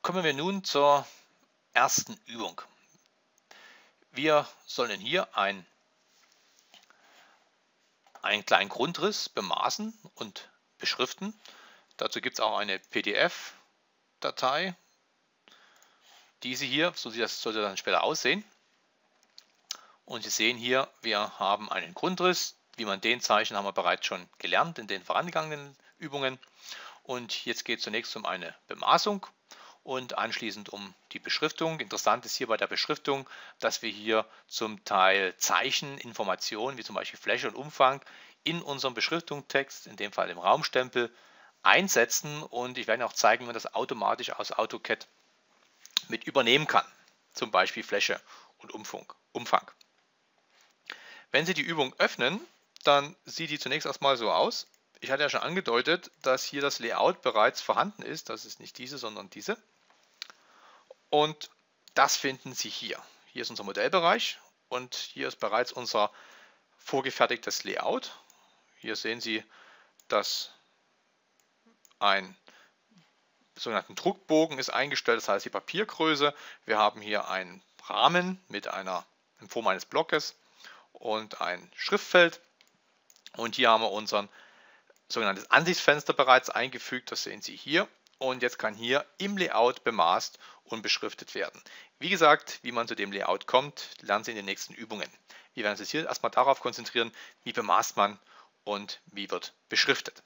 Kommen wir nun zur ersten Übung. Wir sollen hier einen kleinen Grundriss bemaßen und beschriften. Dazu gibt es auch eine PDF-Datei. Diese hier, so sollte dann später aussehen. Und Sie sehen hier, wir haben einen Grundriss. Wie man den zeichnet, haben wir bereits schon gelernt in den vorangegangenen Übungen. Und jetzt geht es zunächst um eine Bemaßung und anschließend um die Beschriftung. Interessant ist hier bei der Beschriftung, dass wir hier zum Teil Zeichen, Informationen wie zum Beispiel Fläche und Umfang in unserem Beschriftungstext, in dem Fall im Raumstempel, einsetzen, und ich werde Ihnen auch zeigen, wie man das automatisch aus AutoCAD mit übernehmen kann, zum Beispiel Fläche und Umfang. Wenn Sie die Übung öffnen, dann sieht die zunächst erstmal so aus. Ich hatte ja schon angedeutet, dass hier das Layout bereits vorhanden ist. Das ist nicht diese, sondern diese. Und das finden Sie hier. Hier ist unser Modellbereich und hier ist bereits unser vorgefertigtes Layout. Hier sehen Sie, dass ein sogenannten Druckbogen ist eingestellt, das heißt die Papiergröße. Wir haben hier einen Rahmen mit in Form eines Blockes und ein Schriftfeld. Und hier haben wir unser sogenanntes Ansichtsfenster bereits eingefügt, das sehen Sie hier. Und jetzt kann hier im Layout bemaßt und beschriftet werden. Wie gesagt, wie man zu dem Layout kommt, lernen Sie in den nächsten Übungen. Wir werden uns jetzt hier erstmal darauf konzentrieren, wie bemaßt man und wie wird beschriftet.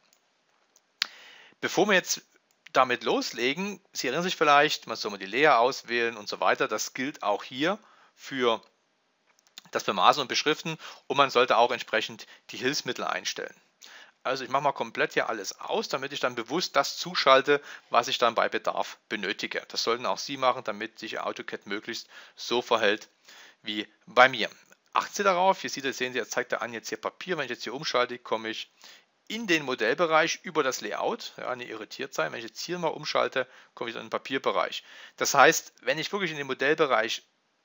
Bevor wir jetzt damit loslegen, Sie erinnern sich vielleicht, man soll mal die Layer auswählen und so weiter. Das gilt auch hier für das Bemaßen und Beschriften, und man sollte auch entsprechend die Hilfsmittel einstellen. Also ich mache mal komplett hier alles aus, damit ich dann bewusst das zuschalte, was ich dann bei Bedarf benötige. Das sollten auch Sie machen, damit sich AutoCAD möglichst so verhält wie bei mir. Achten Sie darauf, hier sehen Sie, jetzt zeigt er an, jetzt hier Papier. Wenn ich jetzt hier umschalte, komme ich in den Modellbereich über das Layout. Ja, nicht irritiert sein, wenn ich jetzt hier mal umschalte, komme ich in den Papierbereich. Das heißt, wenn ich wirklich in den Modellbereich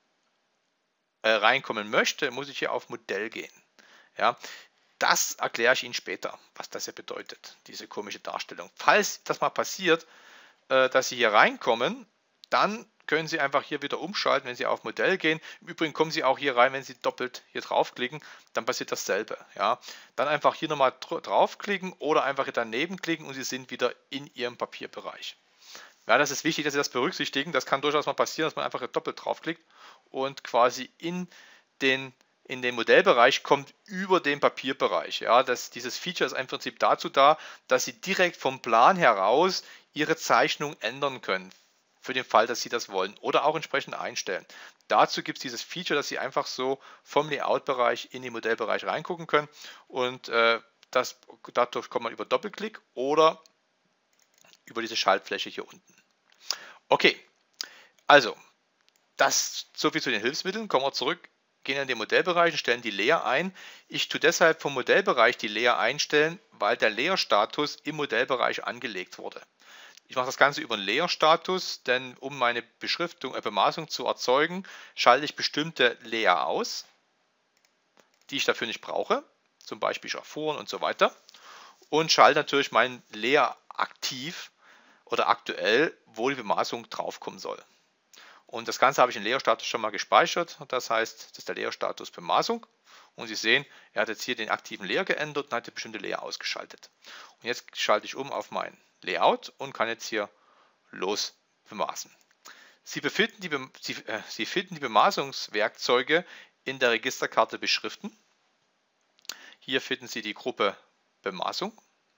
reinkommen möchte, muss ich hier auf Modell gehen. Ja, das erkläre ich Ihnen später, was das hier bedeutet, diese komische Darstellung. Falls das mal passiert, dass Sie hier reinkommen, dann können Sie einfach hier wieder umschalten, wenn Sie auf Modell gehen. Im Übrigen kommen Sie auch hier rein, wenn Sie doppelt hier draufklicken, dann passiert dasselbe. Ja. Dann einfach hier nochmal draufklicken oder einfach hier daneben klicken und Sie sind wieder in Ihrem Papierbereich. Ja, das ist wichtig, dass Sie das berücksichtigen. Das kann durchaus mal passieren, dass man einfach hier doppelt draufklickt und quasi in den Modellbereich kommt über den Papierbereich. Ja, dieses Feature ist im Prinzip dazu da, dass Sie direkt vom Plan heraus Ihre Zeichnung ändern können, für den Fall, dass Sie das wollen, oder auch entsprechend einstellen. Dazu gibt es dieses Feature, dass Sie einfach so vom Layout-Bereich in den Modellbereich reingucken können, und dadurch kommt man über Doppelklick oder über diese Schaltfläche hier unten. Okay, also das soviel zu den Hilfsmitteln. Kommen wir zurück, gehen in den Modellbereich und stellen die Layer ein. Ich tue deshalb vom Modellbereich die Layer einstellen, weil der Layer-Status im Modellbereich angelegt wurde. Ich mache das Ganze über den Layer-Status, denn um meine Bemaßung zu erzeugen, schalte ich bestimmte Layer aus, die ich dafür nicht brauche, zum Beispiel Schraffuren und so weiter, und schalte natürlich meinen Layer aktiv oder aktuell, wo die Bemaßung draufkommen soll. Und das Ganze habe ich in Layer-Status schon mal gespeichert. Das heißt, das ist der Layer-Status Bemaßung. Und Sie sehen, er hat jetzt hier den aktiven Layer geändert und hat die bestimmte Layer ausgeschaltet. Und jetzt schalte ich um auf mein Layout und kann jetzt hier los bemaßen. Sie finden die Bemaßungswerkzeuge in der Registerkarte Beschriften. Hier finden Sie die Gruppe Bemaßung.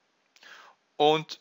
Und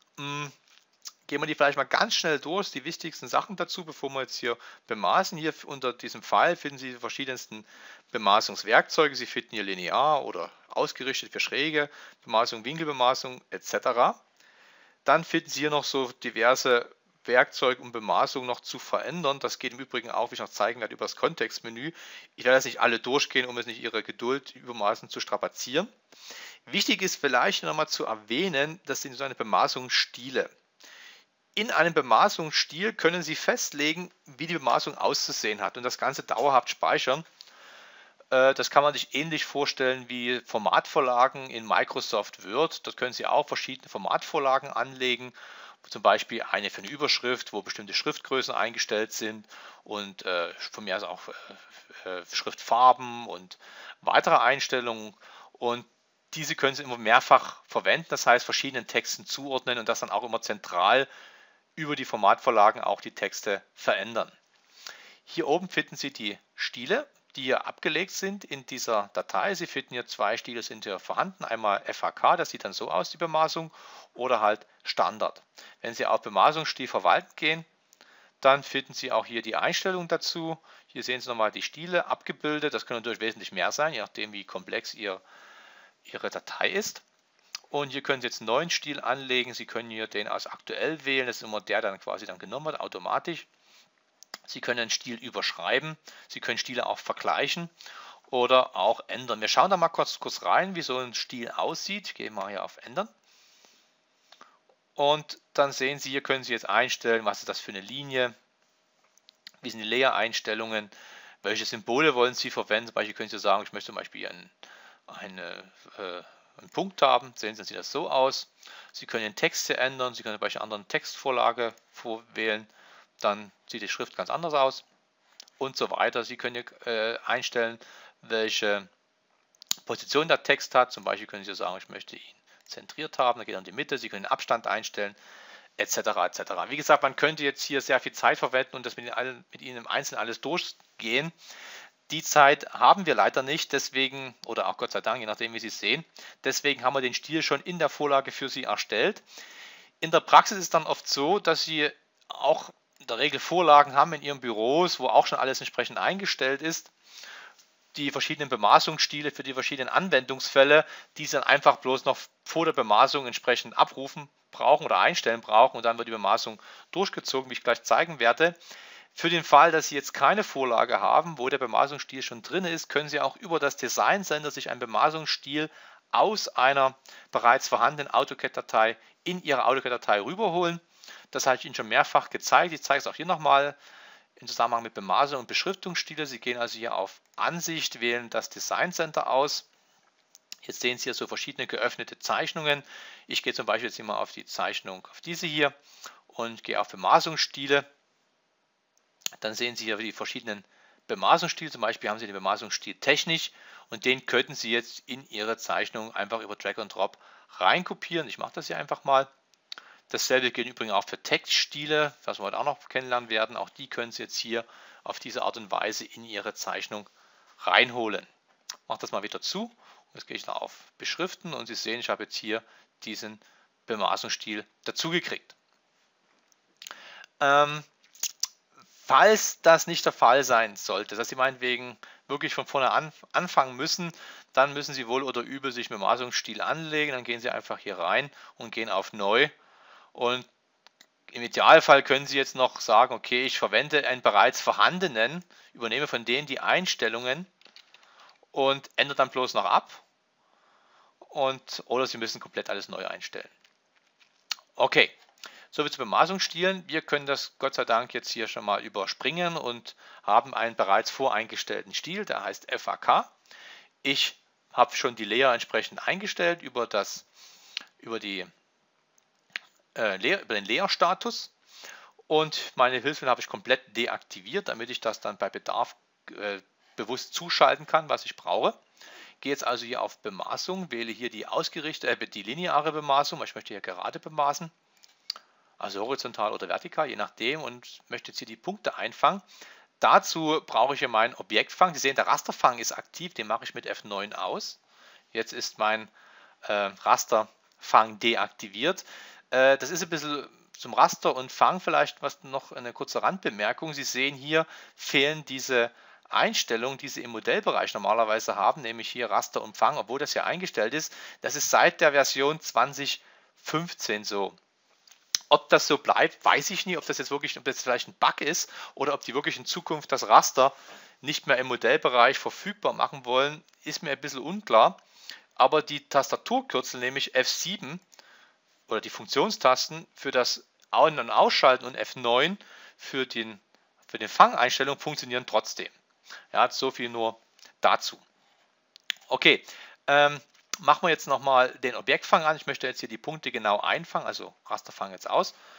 gehen wir die vielleicht mal ganz schnell durch, die wichtigsten Sachen dazu, bevor wir jetzt hier bemaßen. Hier unter diesem Pfeil finden Sie die verschiedensten Bemaßungswerkzeuge. Sie finden hier linear oder ausgerichtet für schräge Bemaßung, Winkelbemaßung etc. Dann finden Sie hier noch so diverse Werkzeuge, um Bemaßung noch zu verändern. Das geht im Übrigen auch, wie ich noch zeigen werde, über das Kontextmenü. Ich werde jetzt nicht alle durchgehen, um es nicht Ihre Geduld übermaßen zu strapazieren. Wichtig ist vielleicht nochmal zu erwähnen, das sind so eine Bemaßungsstile. In einem Bemaßungsstil können Sie festlegen, wie die Bemaßung auszusehen hat und das Ganze dauerhaft speichern. Das kann man sich ähnlich vorstellen wie Formatvorlagen in Microsoft Word. Dort können Sie auch verschiedene Formatvorlagen anlegen, zum Beispiel eine für eine Überschrift, wo bestimmte Schriftgrößen eingestellt sind und von mir aus auch Schriftfarben und weitere Einstellungen. Und diese können Sie immer mehrfach verwenden, das heißt verschiedenen Texten zuordnen und das dann auch immer zentral über die Formatvorlagen auch die Texte verändern. Hier oben finden Sie die Stile, die hier abgelegt sind in dieser Datei. Sie finden hier zwei Stile sind hier vorhanden. Einmal FAK, das sieht dann so aus, die Bemaßung, oder halt Standard. Wenn Sie auf Bemaßungsstil verwalten gehen, dann finden Sie auch hier die Einstellungen dazu. Hier sehen Sie nochmal die Stile abgebildet. Das können natürlich wesentlich mehr sein, je nachdem wie komplex Ihre Datei ist. Und hier können Sie jetzt einen neuen Stil anlegen. Sie können hier den als aktuell wählen. Das ist immer der, der dann quasi dann genommen wird, automatisch. Sie können einen Stil überschreiben. Sie können Stile auch vergleichen oder auch ändern. Wir schauen da mal kurz rein, wie so ein Stil aussieht. Ich gehe mal hier auf Ändern. Und dann sehen Sie, hier können Sie jetzt einstellen, was ist das für eine Linie, wie sind die Layer-Einstellungen, welche Symbole wollen Sie verwenden. Zum Beispiel können Sie sagen, ich möchte zum Beispiel einen Punkt haben. Sehen Sie, dann sieht das so aus. Sie können den Text hier ändern. Sie können zum Beispiel eine andere Textvorlage vorwählen. Dann sieht die Schrift ganz anders aus und so weiter. Sie können hier einstellen, welche Position der Text hat. Zum Beispiel können Sie sagen, ich möchte ihn zentriert haben. Dann geht er in die Mitte. Sie können den Abstand einstellen, etc. etc. Wie gesagt, man könnte jetzt hier sehr viel Zeit verwenden und das mit Ihnen im Einzelnen alles durchgehen. Die Zeit haben wir leider nicht, deswegen, oder auch Gott sei Dank, je nachdem wie Sie es sehen, deswegen haben wir den Stil schon in der Vorlage für Sie erstellt. In der Praxis ist es dann oft so, dass Sie auch in der Regel Vorlagen haben in Ihren Büros, wo auch schon alles entsprechend eingestellt ist. Die verschiedenen Bemaßungsstile für die verschiedenen Anwendungsfälle, die Sie dann einfach bloß noch vor der Bemaßung entsprechend abrufen brauchen oder einstellen brauchen und dann wird die Bemaßung durchgezogen, wie ich gleich zeigen werde. Für den Fall, dass Sie jetzt keine Vorlage haben, wo der Bemaßungsstil schon drin ist, können Sie auch über das Design Center sich einen Bemaßungsstil aus einer bereits vorhandenen AutoCAD-Datei in Ihre AutoCAD-Datei rüberholen. Das habe ich Ihnen schon mehrfach gezeigt. Ich zeige es auch hier nochmal im Zusammenhang mit Bemaßung und Beschriftungsstile. Sie gehen also hier auf Ansicht, wählen das Design Center aus. Jetzt sehen Sie hier so verschiedene geöffnete Zeichnungen. Ich gehe zum Beispiel jetzt immer auf die Zeichnung, auf diese hier und gehe auf Bemaßungsstile. Dann sehen Sie hier die verschiedenen Bemaßungsstile. Zum Beispiel haben Sie den Bemaßungsstil technisch und den könnten Sie jetzt in Ihre Zeichnung einfach über Drag and Drop reinkopieren. Ich mache das hier einfach mal. Dasselbe gilt übrigens auch für Textstile, was wir heute auch noch kennenlernen werden. Auch die können Sie jetzt hier auf diese Art und Weise in Ihre Zeichnung reinholen. Ich mache das mal wieder zu. Jetzt gehe ich noch auf Beschriften und Sie sehen, ich habe jetzt hier diesen Bemaßungsstil dazugekriegt. Falls das nicht der Fall sein sollte, dass Sie meinetwegen wirklich von vorne anfangen müssen, dann müssen Sie wohl oder übel sich einen Bemaßungsstil anlegen. Dann gehen Sie einfach hier rein und gehen auf Neu. Und im Idealfall können Sie jetzt noch sagen, okay, ich verwende einen bereits vorhandenen, übernehme von denen die Einstellungen und ändere dann bloß noch ab. Oder Sie müssen komplett alles neu einstellen. Okay, soviel zu Bemaßungsstilen. Wir können das Gott sei Dank jetzt hier schon mal überspringen und haben einen bereits voreingestellten Stil, der heißt FAK. Ich habe schon die Layer entsprechend eingestellt über den Layer-Status und meine Hilfen habe ich komplett deaktiviert, damit ich das dann bei Bedarf bewusst zuschalten kann, was ich brauche. Gehe jetzt also hier auf Bemaßung, wähle hier die lineare Bemaßung, ich möchte hier gerade bemaßen, also horizontal oder vertikal, je nachdem, und möchte jetzt hier die Punkte einfangen. Dazu brauche ich hier meinen Objektfang. Sie sehen, der Rasterfang ist aktiv, den mache ich mit F9 aus. Jetzt ist mein Rasterfang deaktiviert. Das ist ein bisschen zum Raster und Fang vielleicht noch eine kurze Randbemerkung. Sie sehen, hier fehlen diese Einstellungen, die Sie im Modellbereich normalerweise haben, nämlich hier Raster und Fang, obwohl das ja eingestellt ist. Das ist seit der Version 2015 so. Ob das so bleibt, weiß ich nicht, ob das vielleicht ein Bug ist oder ob die wirklich in Zukunft das Raster nicht mehr im Modellbereich verfügbar machen wollen, ist mir ein bisschen unklar. Aber die Tastaturkürzel, nämlich F7 oder die Funktionstasten für das An- und Ausschalten und F9 für den Fangeinstellung funktionieren trotzdem. Ja, so viel nur dazu. Okay, machen wir jetzt nochmal den Objektfang an. Ich möchte jetzt hier die Punkte genau einfangen, also Rasterfang jetzt aus.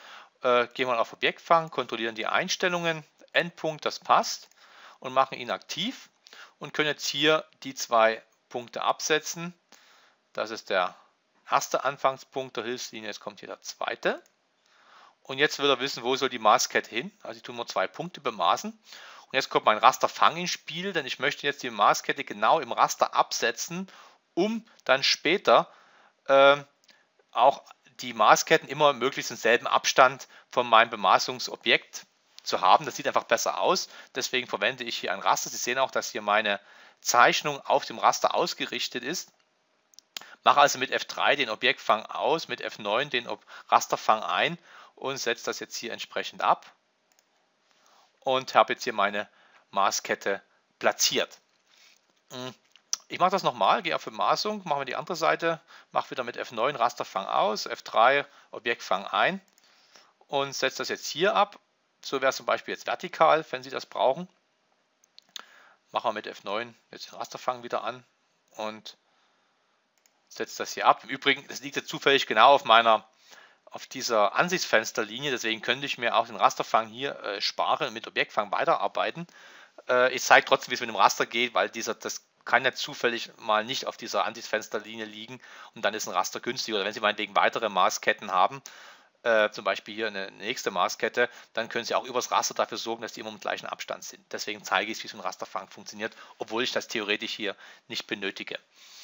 gehen wir auf Objektfang, kontrollieren die Einstellungen, Endpunkt, das passt und machen ihn aktiv und können jetzt hier die 2 Punkte absetzen. Das ist der erste Anfangspunkt der Hilfslinie, jetzt kommt hier der zweite. Und jetzt will er wissen, wo soll die Maßkette hin. Also ich tue nur 2 Punkte bemaßen. Und jetzt kommt mein Rasterfang ins Spiel, denn ich möchte jetzt die Maßkette genau im Raster absetzen, um dann später auch die Maßketten immer möglichst im selben Abstand von meinem Bemaßungsobjekt zu haben. Das sieht einfach besser aus. Deswegen verwende ich hier ein Raster. Sie sehen auch, dass hier meine Zeichnung auf dem Raster ausgerichtet ist. Mache also mit F3 den Objektfang aus, mit F9 den Rasterfang ein und setze das jetzt hier entsprechend ab und habe jetzt hier meine Maßkette platziert. Ich mache das nochmal, gehe auf Bemaßung, machen wir die andere Seite, mache wieder mit F9 Rasterfang aus, F3 Objektfang ein und setze das jetzt hier ab. So wäre es zum Beispiel jetzt vertikal, wenn Sie das brauchen. Machen wir mit F9 jetzt den Rasterfang wieder an und setze das hier ab. Im Übrigen, das liegt jetzt zufällig genau auf dieser Ansichtsfensterlinie, deswegen könnte ich mir auch den Rasterfang hier sparen und mit Objektfang weiterarbeiten. Ich zeige trotzdem, wie es mit dem Raster geht, weil das kann ja zufällig mal nicht auf dieser Ansichtsfensterlinie liegen und dann ist ein Raster günstig. Oder wenn Sie meinetwegen weitere Maßketten haben, zum Beispiel hier eine nächste Maßkette, dann können Sie auch übers Raster dafür sorgen, dass die immer im gleichen Abstand sind. Deswegen zeige ich, wie so ein Rasterfang funktioniert, obwohl ich das theoretisch hier nicht benötige.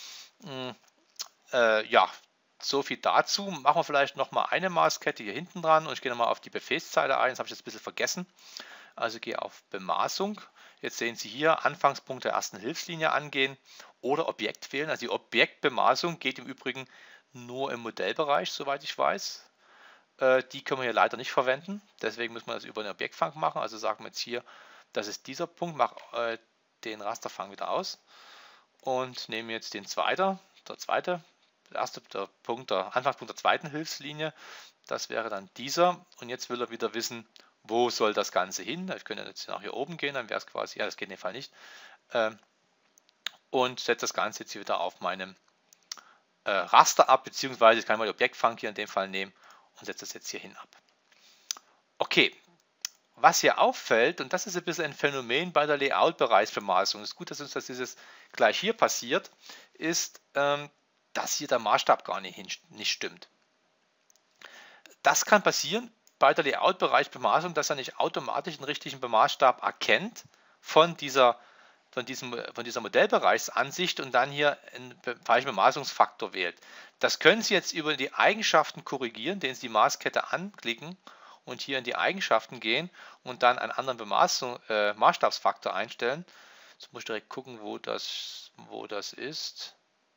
Ja, so viel dazu. Machen wir vielleicht nochmal eine Maßkette hier hinten dran und ich gehe nochmal auf die Befehlszeile ein. Das habe ich jetzt ein bisschen vergessen. Also gehe auf Bemaßung. Jetzt sehen Sie hier Anfangspunkt der ersten Hilfslinie angehen oder Objekt wählen. Also die Objektbemaßung geht im Übrigen nur im Modellbereich, soweit ich weiß. Die können wir hier leider nicht verwenden. Deswegen müssen wir das über den Objektfang machen. Also sagen wir jetzt hier, das ist dieser Punkt. Mache den Rasterfang wieder aus und nehme jetzt den zweiten. Der Anfangspunkt der zweiten Hilfslinie, das wäre dann dieser und jetzt will er wieder wissen, wo soll das Ganze hin. Ich könnte jetzt nach hier oben gehen, dann wäre es quasi, ja, das geht in dem Fall nicht, und setze das Ganze jetzt hier wieder auf meinem Raster ab, beziehungsweise ich kann mal den Objektfang hier in dem Fall nehmen und setze das jetzt hier hin ab. Okay, was hier auffällt, und das ist ein bisschen ein Phänomen bei der Layout-Bereichsbemaßung, es ist gut, dass uns das gleich hier passiert, ist, dass hier der Maßstab gar nicht stimmt. Das kann passieren bei der Layout-Bereichsbemaßung, dass er nicht automatisch den richtigen Bemaßstab erkennt von dieser Modellbereichsansicht und dann hier einen falschen Bemaßungsfaktor wählt. Das können Sie jetzt über die Eigenschaften korrigieren, indem Sie die Maßkette anklicken und hier in die Eigenschaften gehen und dann einen anderen Maßstabsfaktor einstellen. Jetzt muss ich direkt gucken, wo das ist.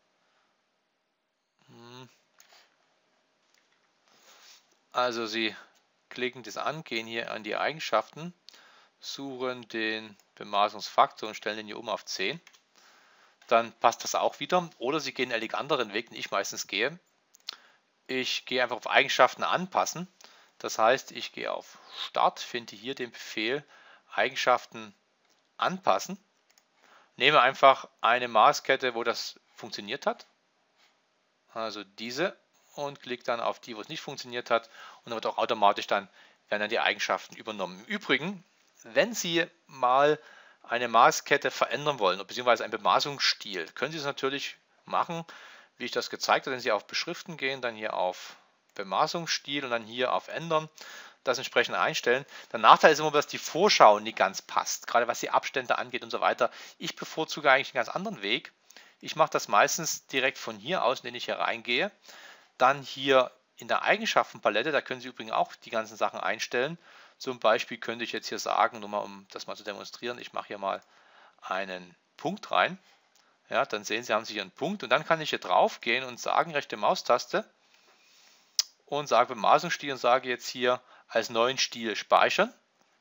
Also Sie klicken das an, gehen hier an die Eigenschaften, suchen den Bemaßungsfaktor und stellen den hier oben auf 10. Dann passt das auch wieder. Oder Sie gehen einen eleganteren Weg, den ich meistens gehe. Ich gehe einfach auf Eigenschaften anpassen. Das heißt, ich gehe auf Start, finde hier den Befehl Eigenschaften anpassen. Nehme einfach eine Maßkette, wo das funktioniert hat. Also diese. Und klicke dann auf die, wo es nicht funktioniert hat. Und dann wird auch automatisch werden dann die Eigenschaften übernommen. Im Übrigen, wenn Sie mal eine Maßkette verändern wollen, beziehungsweise einen Bemaßungsstil, können Sie es natürlich machen, wie ich das gezeigt habe, wenn Sie auf Beschriften gehen, dann hier auf Bemaßungsstil und dann hier auf Ändern, das entsprechend einstellen. Der Nachteil ist immer, dass die Vorschau nicht ganz passt, gerade was die Abstände angeht und so weiter. Ich bevorzuge eigentlich einen ganz anderen Weg. Ich mache das meistens direkt von hier aus, indem ich hier reingehe. Dann hier in der Eigenschaftenpalette, da können Sie übrigens auch die ganzen Sachen einstellen. Zum Beispiel könnte ich jetzt hier sagen, nur mal um das mal zu demonstrieren, ich mache hier mal einen Punkt rein. Ja, dann sehen Sie, haben Sie hier einen Punkt und dann kann ich hier drauf gehen und sagen, rechte Maustaste und sage Bemaßungsstil und sage jetzt hier als neuen Stil speichern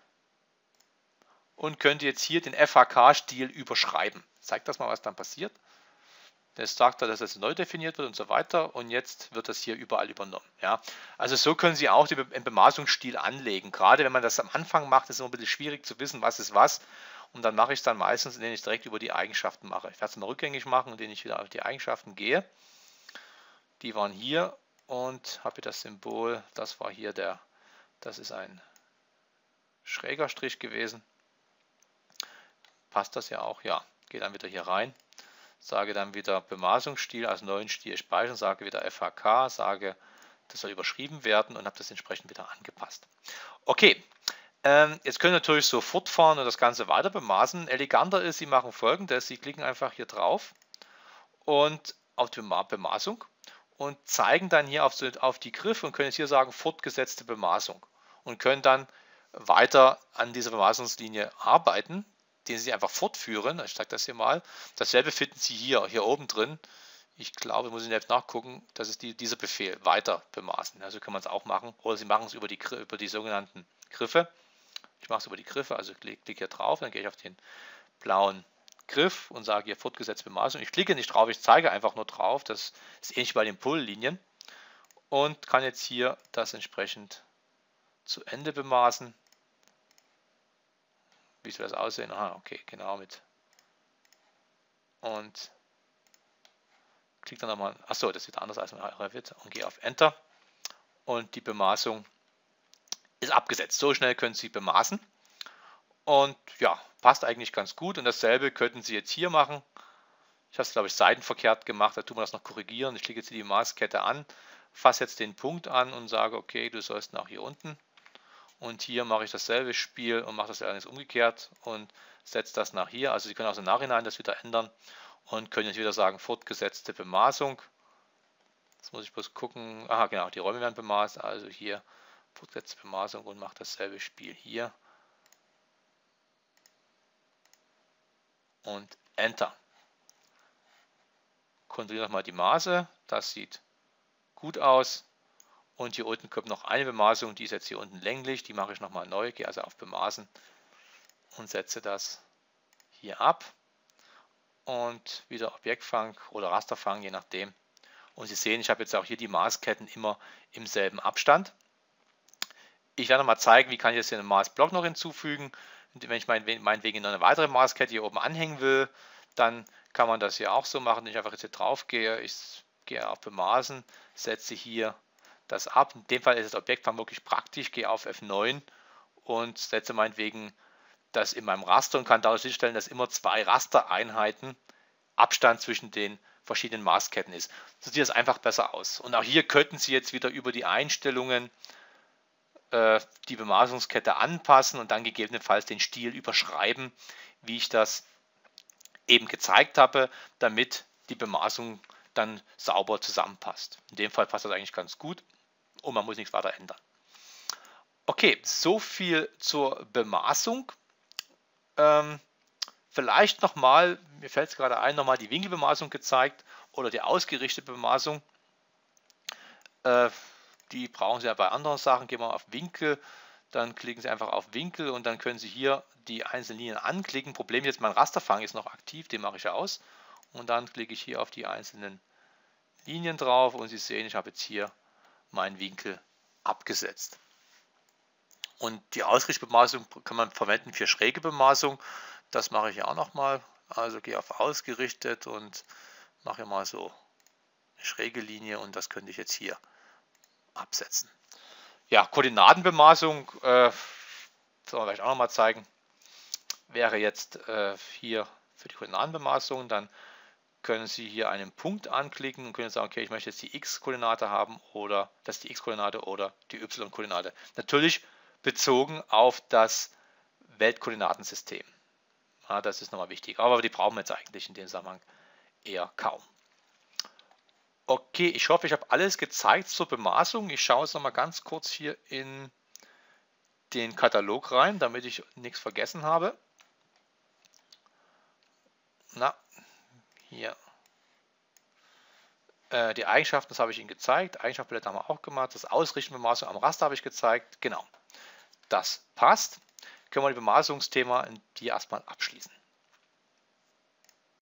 und könnte jetzt hier den FHK-Stil überschreiben. Ich zeige das mal, was dann passiert. Das sagt er, dass das neu definiert wird und so weiter und jetzt wird das hier überall übernommen. Ja. Also so können Sie auch den Bemaßungsstil anlegen. Gerade wenn man das am Anfang macht, ist es immer ein bisschen schwierig zu wissen, was ist was. Und dann mache ich es dann meistens, indem ich es direkt über die Eigenschaften mache. Ich werde es mal rückgängig machen, indem ich wieder auf die Eigenschaften gehe. Die waren hier und habe hier das Symbol, das war hier der Das ist ein schräger Strich gewesen. Passt das ja auch? Ja, gehe dann wieder hier rein, sage dann wieder Bemaßungsstil als neuen Stil speichern, sage wieder FHK, sage, das soll überschrieben werden und habe das entsprechend wieder angepasst. Okay, jetzt können Sie natürlich so fortfahren und das Ganze weiter bemaßen. Eleganter ist, Sie machen Folgendes, Sie klicken einfach hier drauf und auf die Bemaßung und zeigen dann hier auf die Griffe und können jetzt hier sagen fortgesetzte Bemaßung und können dann weiter an dieser Bemaßungslinie arbeiten, den Sie einfach fortführen. Ich zeige das hier mal. Dasselbe finden Sie hier oben drin. Ich glaube, muss ich selbst nachgucken, das ist dieser Befehl, weiter bemaßen. Also kann man es auch machen. Oder Sie machen es über die sogenannten Griffe. Ich mache es über die Griffe, also klicke hier drauf, dann gehe ich auf den blauen Griff und sage hier fortgesetzte Bemaßung. Ich klicke nicht drauf, ich zeige einfach nur drauf. Das ist ähnlich bei den Pull-Linien. Und kann jetzt hier das entsprechend zu Ende bemaßen. Wie soll das aussehen? Aha, okay, genau mit. Und klicke dann nochmal, achso, das sieht anders als mit Revit und gehe auf Enter. Und die Bemaßung ist abgesetzt. So schnell können Sie bemaßen. Und ja, passt eigentlich ganz gut. Und dasselbe könnten Sie jetzt hier machen. Ich habe es, glaube ich, seitenverkehrt gemacht. Da tun wir das noch korrigieren. Ich klicke jetzt die Maßkette an, fasse jetzt den Punkt an und sage, okay, du sollst nach hier unten. Und hier mache ich dasselbe Spiel und mache das allerdings umgekehrt und setze das nach hier. Also Sie können auch im Nachhinein das wieder ändern und können jetzt wieder sagen, fortgesetzte Bemaßung. Jetzt muss ich bloß gucken. Aha, genau, die Räume werden bemaßt. Also hier fortgesetzte Bemaßung und mache dasselbe Spiel hier. Und Enter. Kontrolliere nochmal die Maße. Das sieht gut aus. Und hier unten kommt noch eine Bemaßung, die ist jetzt hier unten länglich, die mache ich nochmal neu, gehe also auf Bemaßen und setze das hier ab. Und wieder Objektfang oder Rasterfang, je nachdem. Und Sie sehen, ich habe jetzt auch hier die Maßketten immer im selben Abstand. Ich werde mal zeigen, wie kann ich jetzt hier einen Maßblock noch hinzufügen. Wenn ich meinetwegen noch eine weitere Maßkette hier oben anhängen will, dann kann man das hier auch so machen, wenn ich einfach jetzt hier drauf gehe. Ich gehe auf Bemaßen, setze hier das ab. In dem Fall ist das Objektfang wirklich praktisch. Gehe auf F9 und setze meinetwegen das in meinem Raster und kann dadurch sicherstellen, dass immer 2 Rastereinheiten Abstand zwischen den verschiedenen Maßketten ist. So sieht das einfach besser aus. Und auch hier könnten Sie jetzt wieder über die Einstellungen die Bemaßungskette anpassen und dann gegebenenfalls den Stil überschreiben, wie ich das eben gezeigt habe, damit die Bemaßung dann sauber zusammenpasst. In dem Fall passt das eigentlich ganz gut und man muss nichts weiter ändern. Okay, so viel zur Bemaßung. Vielleicht nochmal, mir fällt es gerade ein, nochmal die Winkelbemaßung gezeigt oder die ausgerichtete Bemaßung. Die brauchen Sie ja bei anderen Sachen. Gehen wir auf Winkel, dann klicken Sie einfach auf Winkel und dann können Sie hier die einzelnen Linien anklicken. Problem jetzt, mein Rasterfang ist noch aktiv, den mache ich aus. Und dann klicke ich hier auf die einzelnen Linien drauf und Sie sehen, ich habe jetzt hier meinen Winkel abgesetzt. Und die Ausrichtbemaßung kann man verwenden für schräge Bemaßung. Das mache ich auch nochmal. Also gehe auf Ausgerichtet und mache mal so eine schräge Linie und das könnte ich jetzt hier absetzen. Ja, Koordinatenbemaßung, soll man vielleicht auch nochmal zeigen, wäre jetzt hier für die Koordinatenbemaßung, dann können Sie hier einen Punkt anklicken und können sagen, okay, ich möchte jetzt die X-Koordinate haben oder das ist die X-Koordinate oder die Y-Koordinate. Natürlich bezogen auf das Weltkoordinatensystem. Ja, das ist nochmal wichtig, aber die brauchen wir jetzt eigentlich in dem Zusammenhang eher kaum. Okay, ich hoffe, ich habe alles gezeigt zur Bemaßung. Ich schaue jetzt noch mal ganz kurz hier in den Katalog rein, damit ich nichts vergessen habe. Na, hier. Die Eigenschaften, das habe ich Ihnen gezeigt. Eigenschaftenpalette haben wir auch gemacht. Das Ausrichten Bemaßung am Raster habe ich gezeigt. Genau, das passt. Können wir die Bemaßungsthema hier erstmal abschließen.